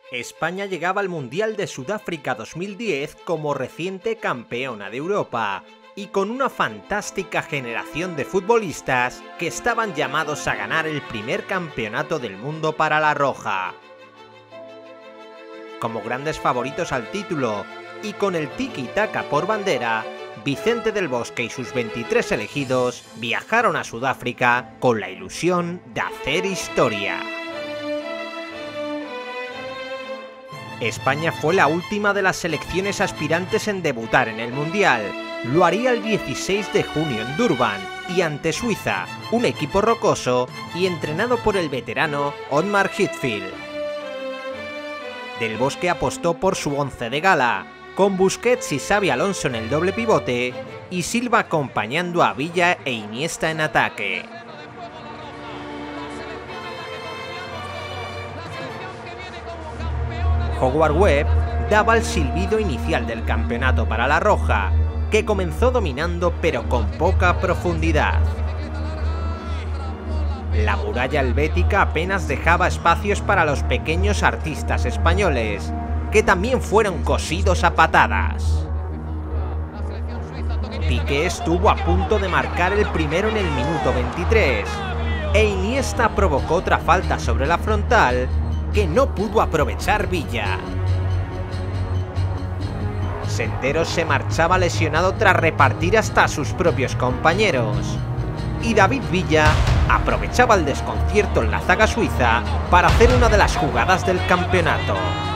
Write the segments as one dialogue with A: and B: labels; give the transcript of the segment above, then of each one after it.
A: España llegaba al Mundial de Sudáfrica 2010 como reciente campeona de Europa y con una fantástica generación de futbolistas que estaban llamados a ganar el primer campeonato del mundo para la Roja. Como grandes favoritos al título y con el tiki-taka por bandera, Vicente del Bosque y sus 23 elegidos viajaron a Sudáfrica con la ilusión de hacer historia. España fue la última de las selecciones aspirantes en debutar en el Mundial. Lo haría el 16 de junio en Durban y ante Suiza, un equipo rocoso y entrenado por el veterano Otmar Hitzfeld. Del Bosque apostó por su once de gala, con Busquets y Xabi Alonso en el doble pivote y Silva acompañando a Villa e Iniesta en ataque. Howard Webb daba el silbido inicial del campeonato para la Roja, que comenzó dominando pero con poca profundidad. La muralla helvética apenas dejaba espacios para los pequeños artistas españoles, que también fueron cosidos a patadas. Piqué estuvo a punto de marcar el primero en el minuto 23, e Iniesta provocó otra falta sobre la frontal que no pudo aprovechar Villa. Senderos se marchaba lesionado tras repartir hasta a sus propios compañeros, y David Villa aprovechaba el desconcierto en la zaga suiza para hacer una de las jugadas del campeonato.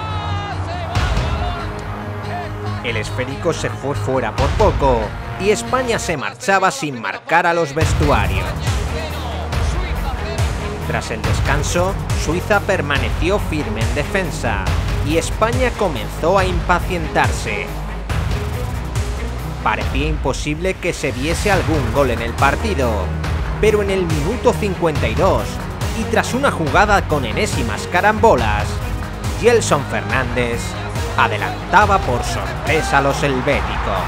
A: El esférico se fue fuera por poco y España se marchaba sin marcar a los vestuarios. Tras el descanso, Suiza permaneció firme en defensa y España comenzó a impacientarse. Parecía imposible que se viese algún gol en el partido, pero en el minuto 52, y tras una jugada con enésimas carambolas, Gelson Fernández adelantaba por sorpresa a los helvéticos.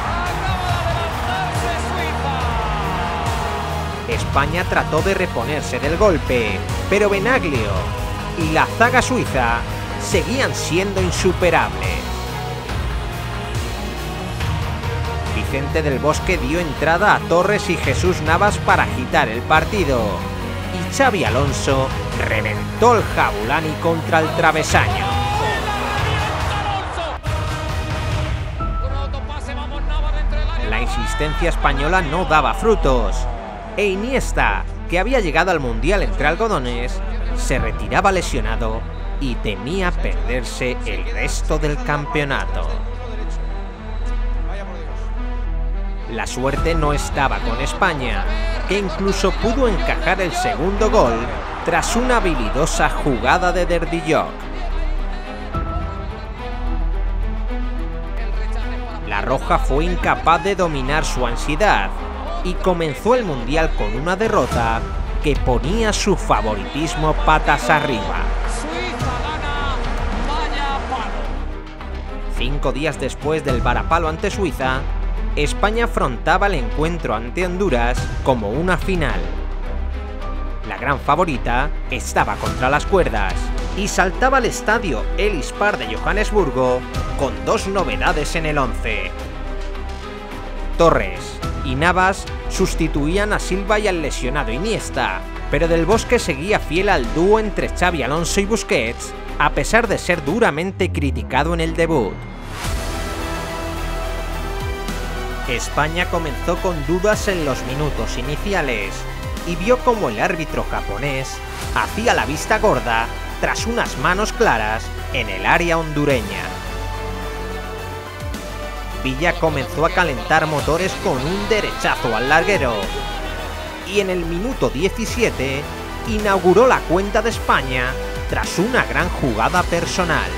A: España trató de reponerse del golpe, pero Benaglio y la zaga suiza seguían siendo insuperables. Vicente del Bosque dio entrada a Torres y Jesús Navas para agitar el partido, y Xabi Alonso reventó el Jabulani contra el travesaño. La insistencia española no daba frutos, e Iniesta, que había llegado al Mundial entre algodones, se retiraba lesionado y temía perderse el resto del campeonato. La suerte no estaba con España, que incluso pudo encajar el segundo gol tras una habilidosa jugada de Derdiyok. La Roja fue incapaz de dominar su ansiedad y comenzó el Mundial con una derrota que ponía su favoritismo patas arriba. 5 días después del varapalo ante Suiza, España afrontaba el encuentro ante Honduras como una final. La gran favorita estaba contra las cuerdas y saltaba al estadio Ellis Park de Johannesburgo con 2 novedades en el once. Torres y Navas sustituían a Silva y al lesionado Iniesta, pero Del Bosque seguía fiel al dúo entre Xabi Alonso y Busquets, a pesar de ser duramente criticado en el debut. España comenzó con dudas en los minutos iniciales y vio como el árbitro japonés hacía la vista gorda tras unas manos claras en el área hondureña. Villa comenzó a calentar motores con un derechazo al larguero y en el minuto 17 inauguró la cuenta de España tras una gran jugada personal.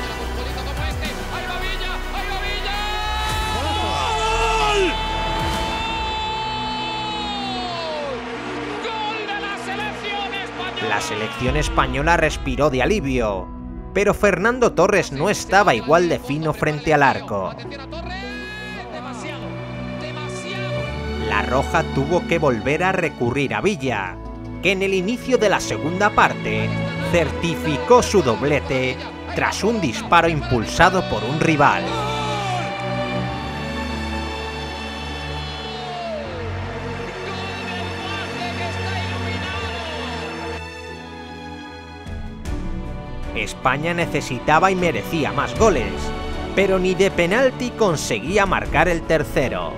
A: La selección española respiró de alivio, pero Fernando Torres no estaba igual de fino frente al arco. La Roja tuvo que volver a recurrir a Villa, que en el inicio de la segunda parte certificó su doblete tras un disparo impulsado por un rival. España necesitaba y merecía más goles, pero ni de penalti conseguía marcar el tercero.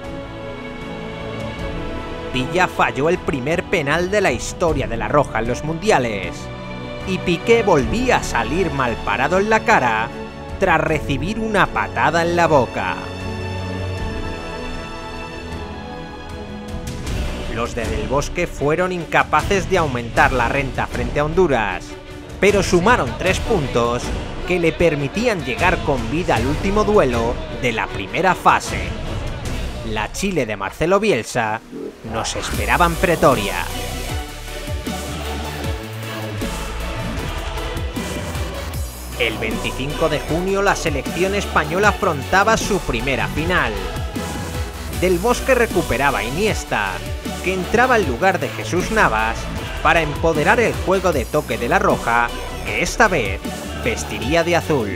A: Villa falló el primer penal de la historia de la Roja en los mundiales, y Piqué volvía a salir mal parado en la cara tras recibir una patada en la boca. Los de Del Bosque fueron incapaces de aumentar la renta frente a Honduras, pero sumaron 3 puntos que le permitían llegar con vida al último duelo de la primera fase. La Chile de Marcelo Bielsa nos esperaba en Pretoria. El 25 de junio la selección española afrontaba su primera final. Del Bosque recuperaba a Iniesta, que entraba en lugar de Jesús Navas para empoderar el juego de toque de la Roja, que esta vez vestiría de azul.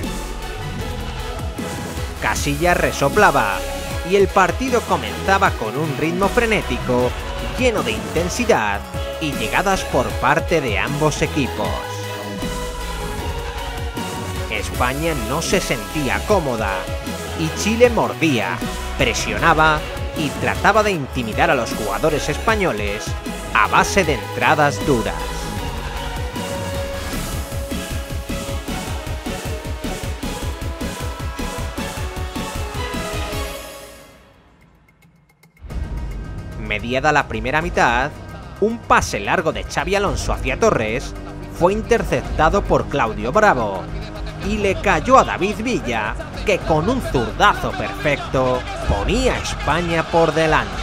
A: Casillas resoplaba y el partido comenzaba con un ritmo frenético, lleno de intensidad y llegadas por parte de ambos equipos. España no se sentía cómoda y Chile mordía, presionaba y trataba de intimidar a los jugadores españoles a base de entradas duras. Mediada la primera mitad, un pase largo de Xabi Alonso hacia Torres fue interceptado por Claudio Bravo y le cayó a David Villa, que con un zurdazo perfecto ponía a España por delante.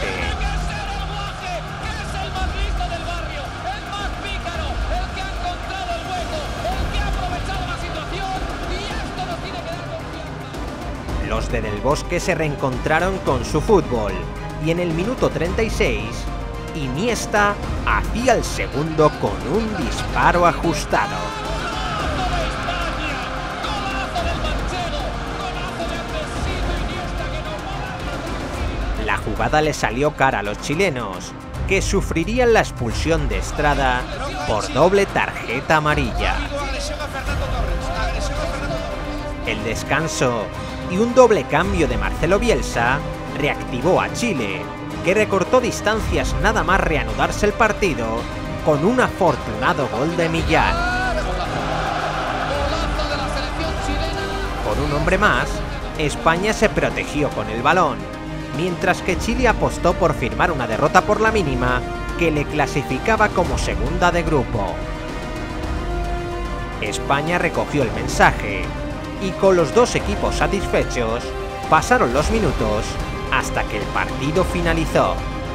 A: Los de Del Bosque se reencontraron con su fútbol y en el minuto 36, Iniesta hacía el segundo con un disparo ajustado. La jugada le salió cara a los chilenos, que sufrirían la expulsión de Estrada por doble tarjeta amarilla. El descanso y un doble cambio de Marcelo Bielsa reactivó a Chile, que recortó distancias nada más reanudarse el partido con un afortunado gol de Millán. Con un hombre más, España se protegió con el balón, mientras que Chile apostó por firmar una derrota por la mínima que le clasificaba como segunda de grupo. España recogió el mensaje y con los dos equipos satisfechos pasaron los minutos hasta que el partido finalizó.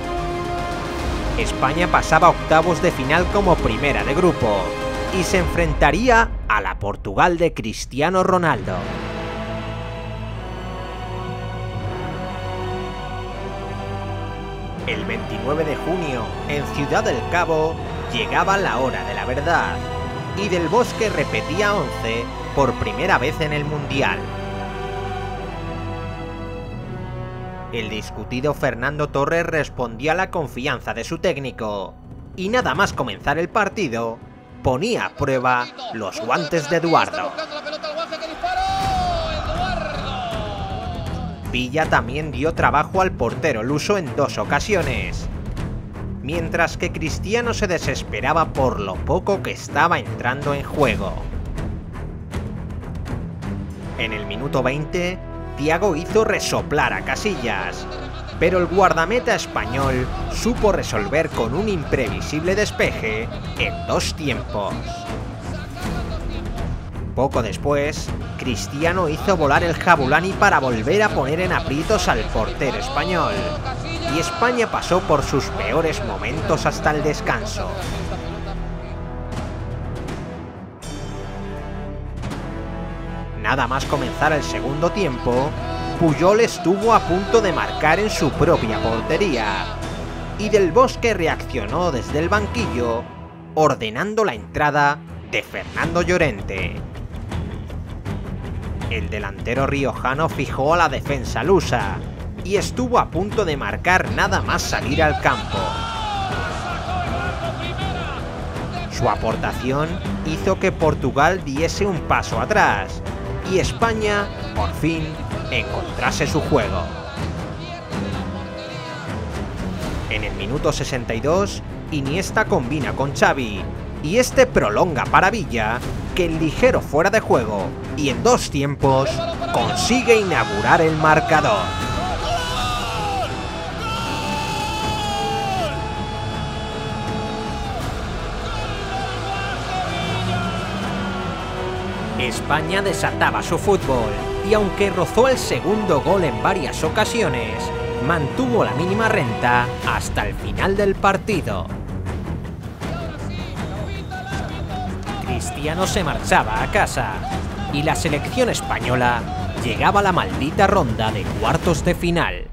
A: España pasaba a octavos de final como primera de grupo y se enfrentaría a la Portugal de Cristiano Ronaldo. El 29 de junio, en Ciudad del Cabo, llegaba la hora de la verdad, y Del Bosque repetía 11 por primera vez en el Mundial. El discutido Fernando Torres respondía a la confianza de su técnico, y nada más comenzar el partido, ponía a prueba los guantes de Eduardo. Villa también dio trabajo al portero luso en 2 ocasiones, mientras que Cristiano se desesperaba por lo poco que estaba entrando en juego. En el minuto 20, Thiago hizo resoplar a Casillas, pero el guardameta español supo resolver con un imprevisible despeje en 2 tiempos. Poco después, Cristiano hizo volar el Jabulani para volver a poner en aprietos al portero español, y España pasó por sus peores momentos hasta el descanso. Nada más comenzar el segundo tiempo, Puyol estuvo a punto de marcar en su propia portería, y Del Bosque reaccionó desde el banquillo, ordenando la entrada de Fernando Llorente. El delantero riojano fijó a la defensa lusa y estuvo a punto de marcar nada más salir al campo. Su aportación hizo que Portugal diese un paso atrás y España, por fin, encontrase su juego. En el minuto 62, Iniesta combina con Xavi y este prolonga para Villa, que el ligero fuera de juego y en 2 tiempos consigue inaugurar el marcador. España desataba su fútbol y aunque rozó el segundo gol en varias ocasiones, mantuvo la mínima renta hasta el final del partido. Cristiano se marchaba a casa y la selección española llegaba a la maldita ronda de cuartos de final.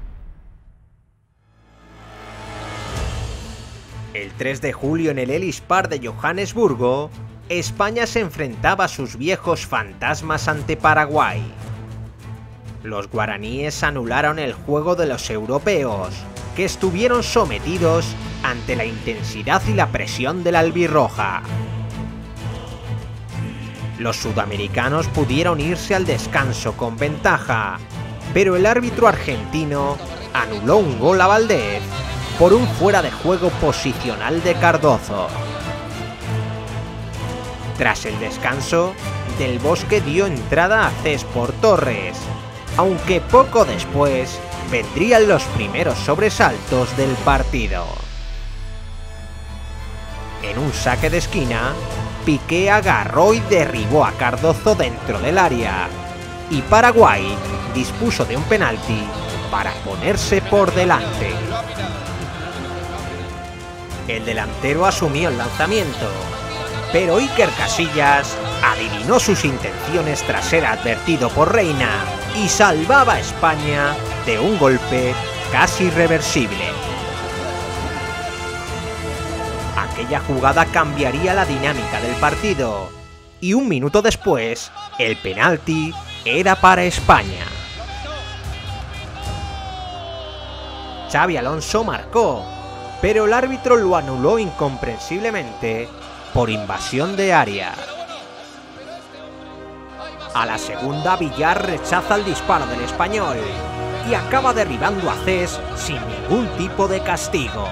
A: El 3 de julio en el Ellis Park de Johannesburgo, España se enfrentaba a sus viejos fantasmas ante Paraguay. Los guaraníes anularon el juego de los europeos, que estuvieron sometidos ante la intensidad y la presión de la albirroja. Los sudamericanos pudieron irse al descanso con ventaja, pero el árbitro argentino anuló un gol a Valdés por un fuera de juego posicional de Cardozo. Tras el descanso, Del Bosque dio entrada a Cés por Torres, aunque poco después vendrían los primeros sobresaltos del partido. En un saque de esquina, Piqué agarró y derribó a Cardozo dentro del área, y Paraguay dispuso de un penalti para ponerse por delante. El delantero asumió el lanzamiento, pero Iker Casillas adivinó sus intenciones tras ser advertido por Reina y salvaba a España de un golpe casi irreversible. Aquella jugada cambiaría la dinámica del partido y un minuto después el penalti era para España. Xabi Alonso marcó, pero el árbitro lo anuló incomprensiblemente por invasión de área. A la segunda, Villar rechaza el disparo del español y acaba derribando a Cés sin ningún tipo de castigo.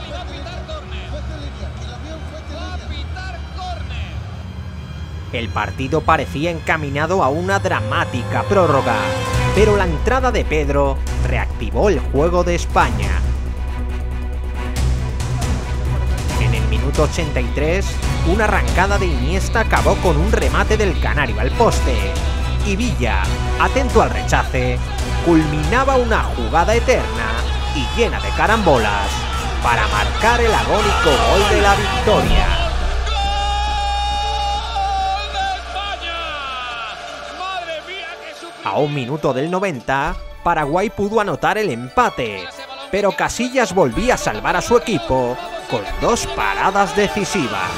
A: El partido parecía encaminado a una dramática prórroga, pero la entrada de Pedro reactivó el juego de España. En el minuto 83, una arrancada de Iniesta acabó con un remate del canario al poste, y Villa, atento al rechace, culminaba una jugada eterna y llena de carambolas para marcar el agónico gol de la victoria. A un minuto del 90, Paraguay pudo anotar el empate, pero Casillas volvía a salvar a su equipo con 2 paradas decisivas.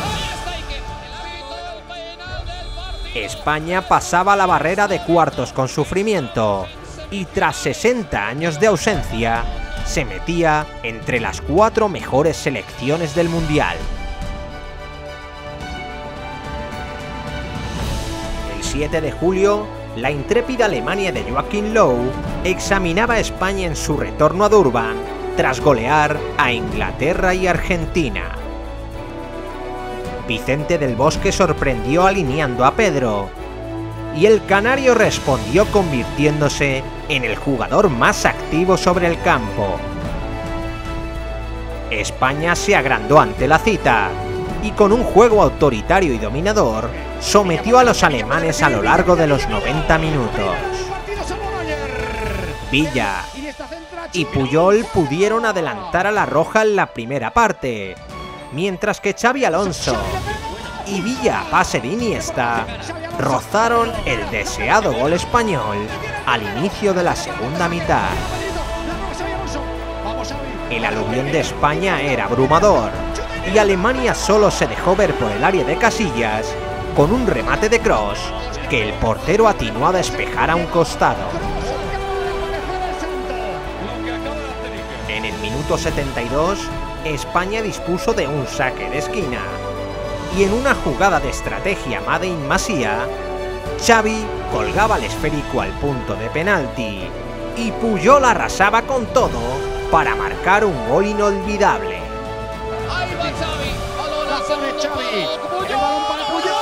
A: España pasaba la barrera de cuartos con sufrimiento y tras 60 años de ausencia se metía entre las 4 mejores selecciones del Mundial. El 7 de julio, la intrépida Alemania de Joachim Löw examinaba a España en su retorno a Durban tras golear a Inglaterra y Argentina. Vicente del Bosque sorprendió alineando a Pedro, y el canario respondió convirtiéndose en el jugador más activo sobre el campo. España se agrandó ante la cita, y con un juego autoritario y dominador, sometió a los alemanes a lo largo de los 90 minutos. Villa y Puyol pudieron adelantar a la Roja en la primera parte, mientras que Xabi Alonso y Villa a pase de Iniesta rozaron el deseado gol español al inicio de la segunda mitad. El aluvión de España era abrumador y Alemania solo se dejó ver por el área de Casillas con un remate de cross que el portero atinó a despejar a un costado. En el minuto 72, España dispuso de un saque de esquina. Y en una jugada de estrategia Made in Masia, Xavi colgaba el esférico al punto de penalti y Puyol arrasaba con todo para marcar un gol inolvidable.
B: Ahí va Xavi, balón al segundo palo, Puyol.
C: Balón para Puyol.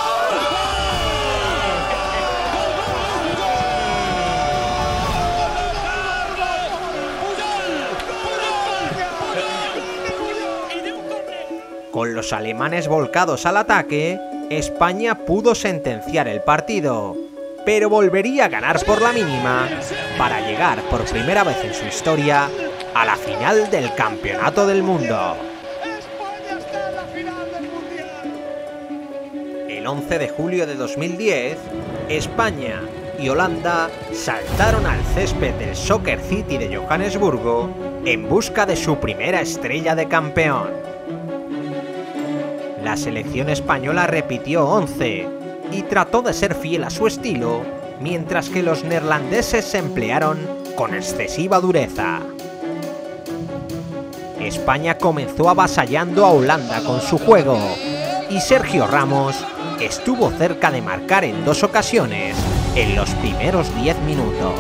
A: Con los alemanes volcados al ataque, España pudo sentenciar el partido, pero volvería a ganar por la mínima para llegar por primera vez en su historia a la final del Campeonato del Mundo.
C: España está en la final del Mundial.
A: El 11 de julio de 2010, España y Holanda saltaron al césped del Soccer City de Johannesburgo en busca de su primera estrella de campeón. La selección española repitió 11 y trató de ser fiel a su estilo, mientras que los neerlandeses se emplearon con excesiva dureza. España comenzó avasallando a Holanda con su juego y Sergio Ramos estuvo cerca de marcar en 2 ocasiones en los primeros 10 minutos.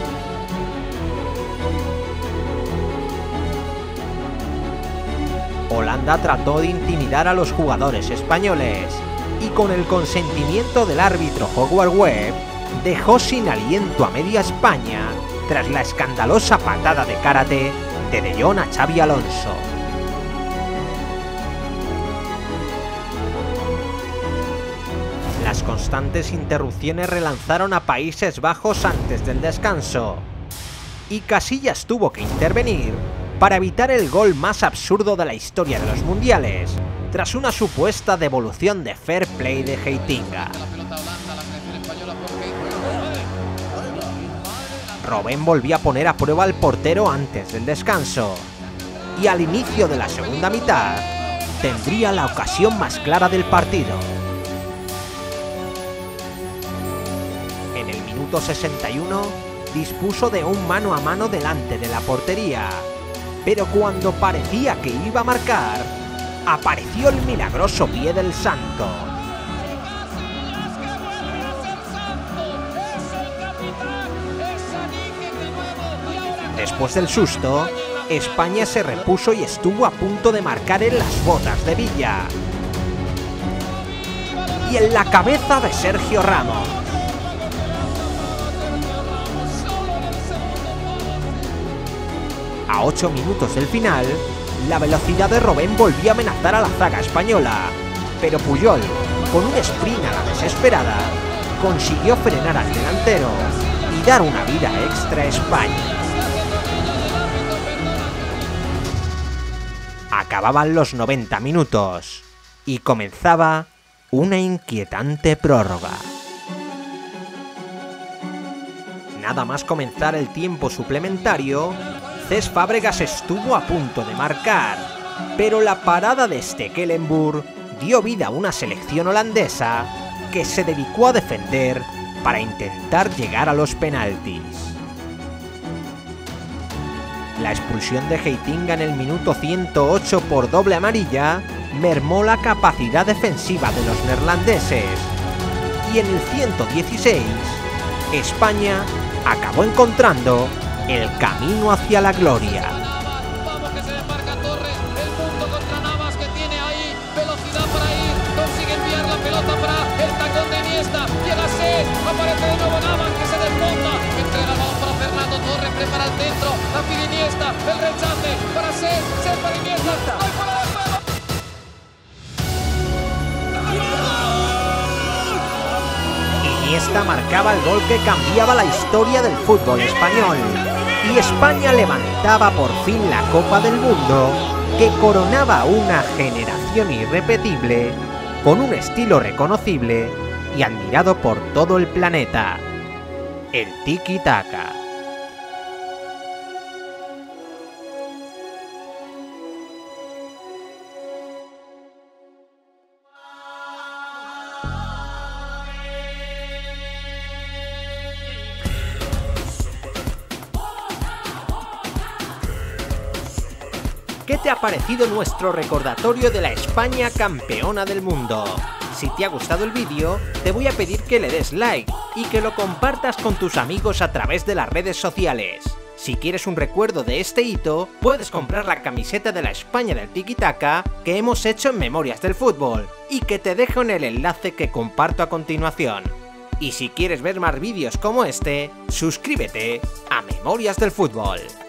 A: Holanda trató de intimidar a los jugadores españoles y con el consentimiento del árbitro Howard Webb dejó sin aliento a media España tras la escandalosa patada de karate de Jong a Xabi Alonso. Las constantes interrupciones relanzaron a Países Bajos antes del descanso y Casillas tuvo que intervenir para evitar el gol más absurdo de la historia de los mundiales, tras una supuesta devolución de fair play de Heitinga. Robben volvió a poner a prueba al portero antes del descanso, y al inicio de la segunda mitad tendría la ocasión más clara del partido. En el minuto 61 dispuso de un mano a mano delante de la portería, pero cuando parecía que iba a marcar, apareció el milagroso pie del santo. Después del susto, España se repuso y estuvo a punto de marcar en las botas de Villa. Y en la cabeza de Sergio Ramos. A 8 minutos del final, la velocidad de Robben volvió a amenazar a la zaga española, pero Puyol, con un sprint a la desesperada, consiguió frenar al delantero y dar una vida extra a España. Acababan los 90 minutos y comenzaba una inquietante prórroga. Nada más comenzar el tiempo suplementario, Cesc Fábregas estuvo a punto de marcar, pero la parada de Stekelenburg dio vida a una selección holandesa que se dedicó a defender para intentar llegar a los penaltis. La expulsión de Heitinga en el minuto 108 por doble amarilla mermó la capacidad defensiva de los neerlandeses, y en el 116 España acabó encontrando el camino hacia la gloria.
B: Vamos que se desmarca Torres, el punto contra Navas que tiene ahí velocidad para ir, consigue enviar la pelota para el tacón de Iniesta, llega Cesc, aparece de nuevo Navas que se desmonta, entrega el balón para Fernando Torres, prepara el centro, la pide Iniesta, el rechace para Cesc, Cesc para Iniesta, ¡ay, fuera de juego!
A: Iniesta marcaba el gol que cambiaba la historia del fútbol español, y España levantaba por fin la Copa del Mundo, que coronaba una generación irrepetible, con un estilo reconocible y admirado por todo el planeta: el tiki-taka. ¿qué te ha parecido nuestro recordatorio de la España campeona del mundo? Si te ha gustado el vídeo, te voy a pedir que le des like y que lo compartas con tus amigos a través de las redes sociales. Si quieres un recuerdo de este hito, puedes comprar la camiseta de la España del Tiki Taka que hemos hecho en Memorias del Fútbol y que te dejo en el enlace que comparto a continuación. Y si quieres ver más vídeos como este, suscríbete a Memorias del Fútbol.